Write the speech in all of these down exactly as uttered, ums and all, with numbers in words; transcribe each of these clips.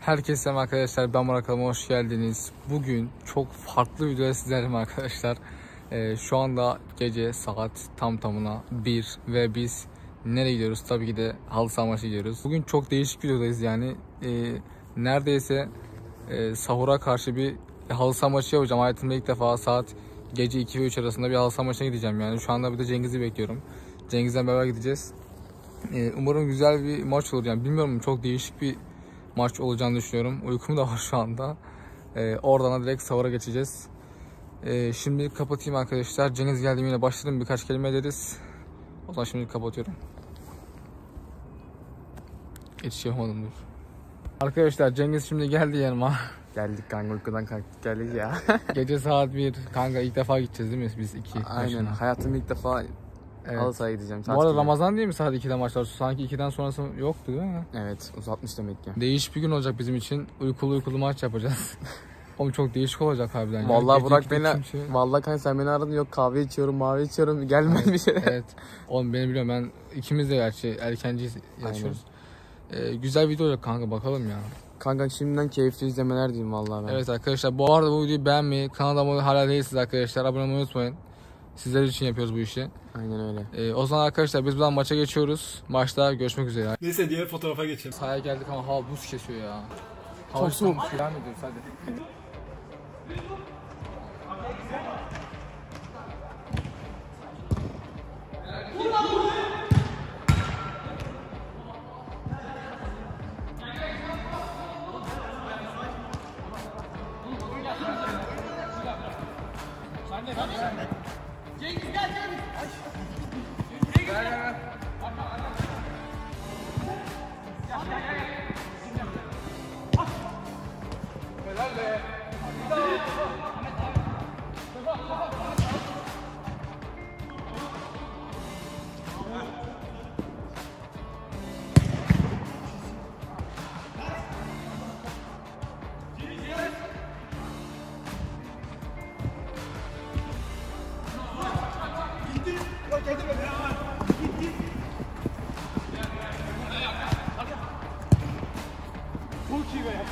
Herkese selam arkadaşlar, ben Murat, kanalıma hoş geldiniz. Bugün çok farklı videoda sizlerleyim arkadaşlar. Ee, şu anda gece saat tam tamına bir ve biz nereye gidiyoruz? Tabii ki de halı saha maçı gidiyoruz. Bugün çok değişik videodayız yani. Ee, neredeyse e, sahura karşı bir halı saha maçı yapacağım. Hayatımda ilk defa saat gece iki ve üç arasında bir halı saha maçına gideceğim yani. Şu anda bir de Cengiz'i bekliyorum. Cengiz'le beraber gideceğiz. Ee, umarım güzel bir maç olur yani. Bilmiyorum, çok değişik bir maç olacağını düşünüyorum. Uykum da var şu anda. Ee, oradan direkt sahura geçeceğiz. Ee, şimdi kapatayım arkadaşlar. Cengiz geldiğinde yine başladım. Birkaç kelime ederiz. O zaman şimdi kapatıyorum. Geçiş yapamadım, dur. Arkadaşlar Cengiz şimdi geldi yanıma. Geldik kanka, uykudan kalktık geldik ya. Gece saat bir. Kanka ilk defa gideceğiz değil mi biz iki? Aynen. Maçına. Hayatım ilk defa Evet. halı sahaya gideceğim. Bu arada Ramazan değil mi saat ikide maçlar? Sanki ikiden sonrası yoktu değil mi? Evet, uzatmış demek ki. Değişik bir gün olacak bizim için. Uykulu uykulu maç yapacağız. Oğlum çok değişik olacak harbiden. Vallahi yani. Burak beni, Kimse... vallahi kanka sen beni aradın, yok kahve içiyorum, mavi içiyorum, gelmedi evet, bir şey. Evet. Oğlum beni biliyorum, ben ikimiz de gerçi erkenci yaşıyoruz. Ee, güzel video olacak kanka, bakalım ya. Kanka şimdiden keyifli izlemeler diyeyim vallahi ben. Evet arkadaşlar, bu arada bu videoyu beğenmeyi, kanala abone hala değilsiniz arkadaşlar, abone olmayı unutmayın. Sizler için yapıyoruz bu işi. Aynen öyle. Ee, o zaman arkadaşlar biz buradan maça geçiyoruz. Maçta görüşmek üzere. Neyse, diğer fotoğrafa geçelim. Sahaya geldik ama hava buz kesiyor ya. Hava Çok soğuk. Devam ediyoruz hadi. Cengiz gel Cengiz. Gel gel gel. Helal be. Çok iyi be.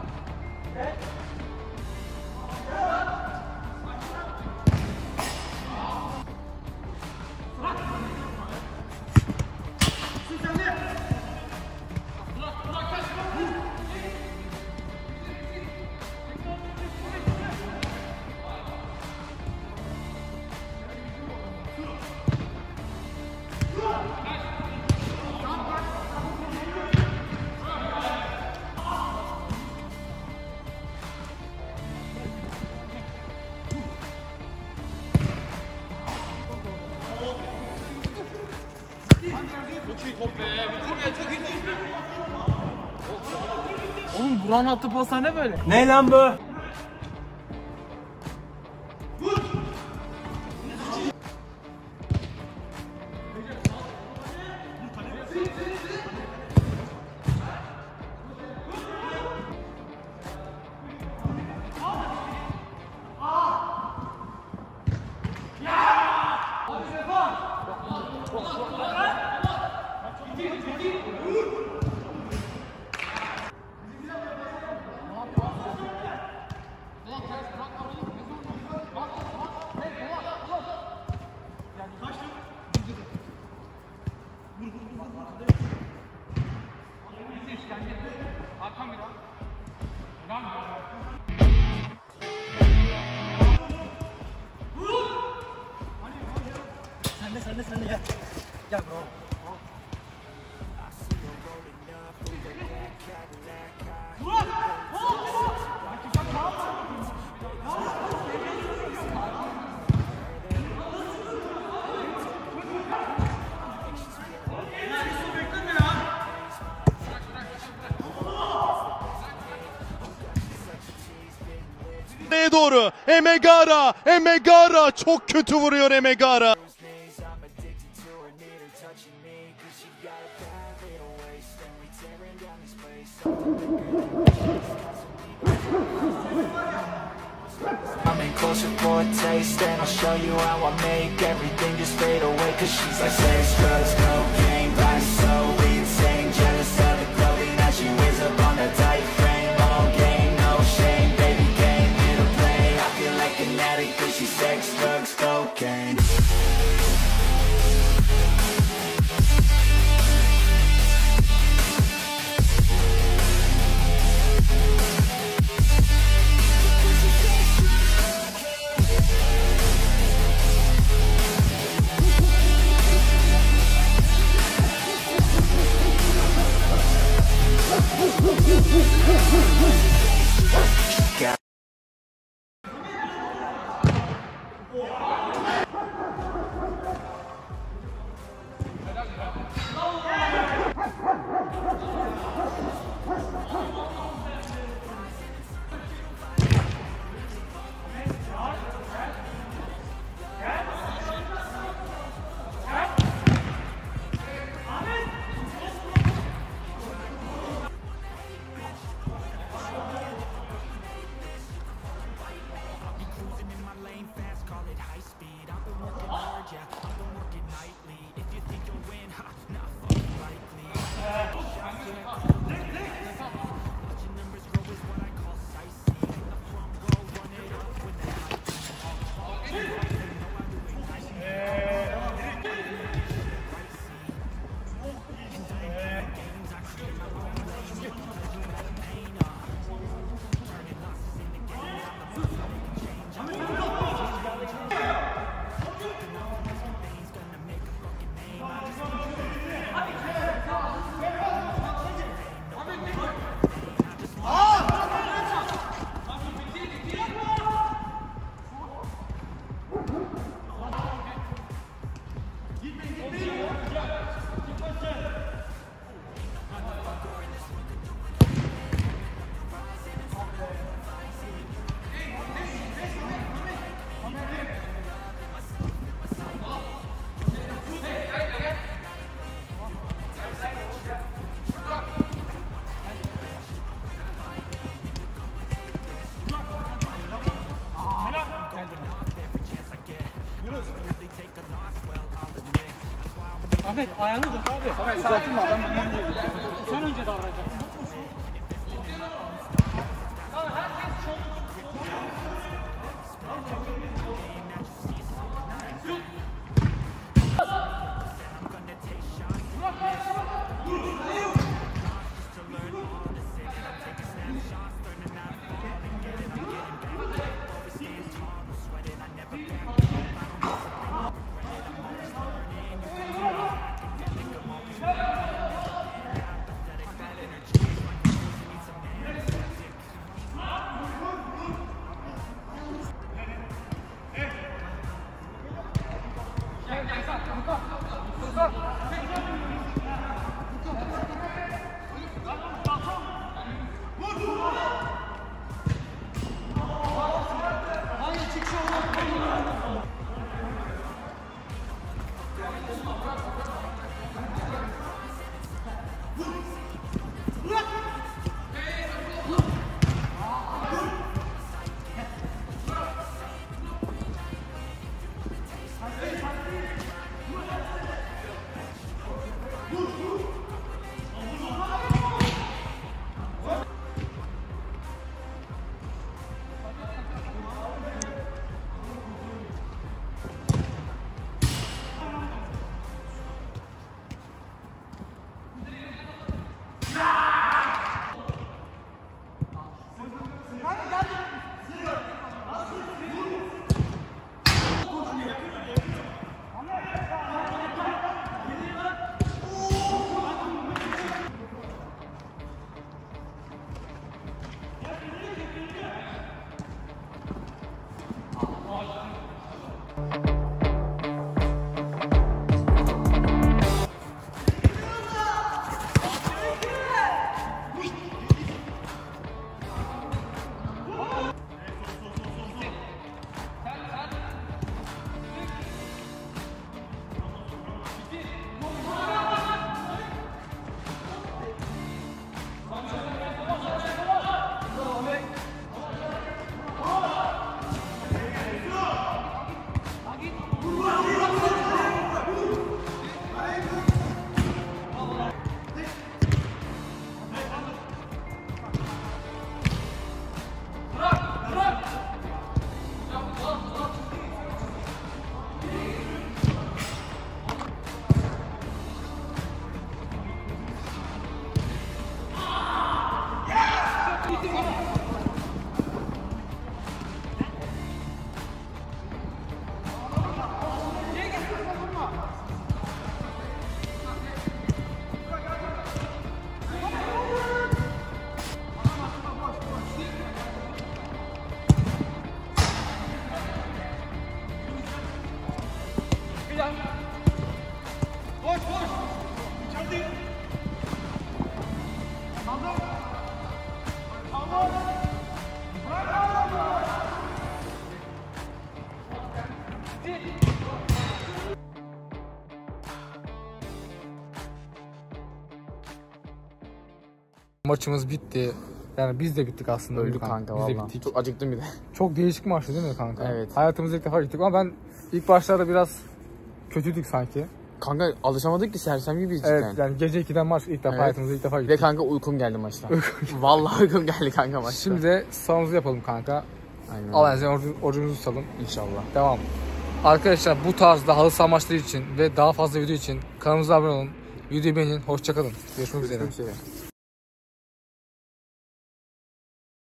Oğlum Burak'ın attığı paslar ne böyle? Ne lan bu? Sen de sen de sen de gel. Gel bro. doğru Emegara, Emegara çok kötü vuruyor Emegara. Coming closer for a taste, and I'll show you how I make everything just fade away. Cause she's like sex, drugs, cocaine, body so insane, jealous of the clothing that she wears up on a tight frame. Ahmet ayağını dur abi. Ahmet sakin ol. Sen önce davranacaksın. Maçımız bitti. Yani biz de bittik aslında. Öldük kanka Biz de valla. bittik. Çok acıktım bir de. Çok değişik maçtı değil mi kanka? Evet. Hayatımızda ilk defa gittik ama ben ilk başlarda biraz kötüydük sanki. Kanka alışamadık ki sersem gibiyiz cidden. Evet yani gece ikiden maç ilk defa Evet. hayatımızda ilk defa Bir de gittik. kanka uykum geldi maçta. Vallahi uykum geldi kanka maçta. Şimdi de sağımızı yapalım kanka. Aynen. Allah'ın izniyle orucu- orucumuzu tutalım. İnşallah. Devam. Arkadaşlar bu tarzda halı saha maçları için ve daha fazla video için kanalımıza abone olun. Videoyu beğenin. Hoşçakalın. Görüşmek üzere. Görüşmek üzere.